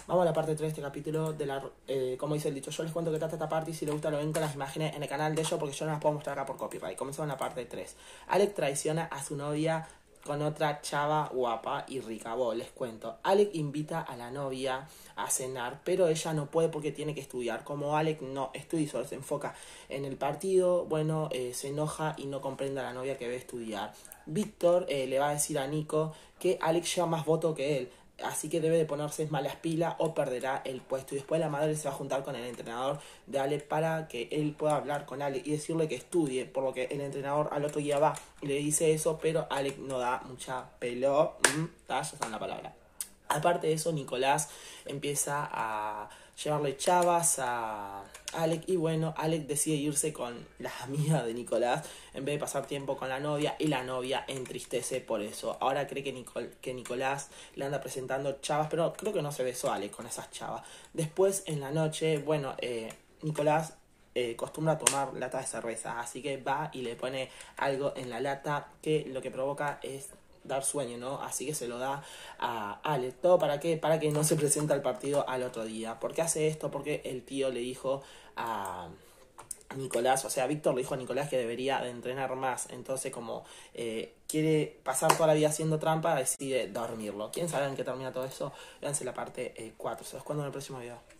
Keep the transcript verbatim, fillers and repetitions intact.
Vamos a la parte tres de este capítulo de la, eh, como dice el dicho, yo les cuento que trata esta parte y si les gusta lo ven con las imágenes en el canal de ellos porque yo no las puedo mostrar acá por copyright. Comenzamos en la parte tres. Alec traiciona a su novia con otra chava guapa y rica. Vos, les cuento. Alec invita a la novia a cenar, pero ella no puede porque tiene que estudiar. Como Alec no estudia y solo se enfoca en el partido, bueno, eh, se enoja y no comprende a la novia que debe estudiar. Víctor eh, le va a decir a Nico que Alec lleva más votos que él, así que debe de ponerse malas pilas o perderá el puesto. Y después la madre se va a juntar con el entrenador de Alec para que él pueda hablar con Alec y decirle que estudie, por lo que el entrenador al otro día va y le dice eso, pero Alec no da mucha pelo, mm, ya saben la palabra. Aparte de eso, Nicolás empieza a llevarle chavas a Alec y bueno, Alec decide irse con las amigas de Nicolás en vez de pasar tiempo con la novia y la novia entristece por eso. Ahora cree que, Nicol que Nicolás le anda presentando chavas, pero creo que no se besó a Alec con esas chavas. Después en la noche, bueno, eh, Nicolás eh, acostumbra a tomar lata de cerveza, así que va y le pone algo en la lata que lo que provoca es dar sueño, ¿no? Así que se lo da a Alec. ¿Todo para qué? Para que no se presente al partido al otro día. ¿Por qué hace esto? Porque el tío le dijo a Nicolás, o sea, Víctor le dijo a Nicolás que debería de entrenar más. Entonces, como eh, quiere pasar toda la vida haciendo trampa, decide dormirlo. ¿Quieren saber en qué termina todo eso? Véanse la parte eh, cuatro. Se los cuento en el próximo video.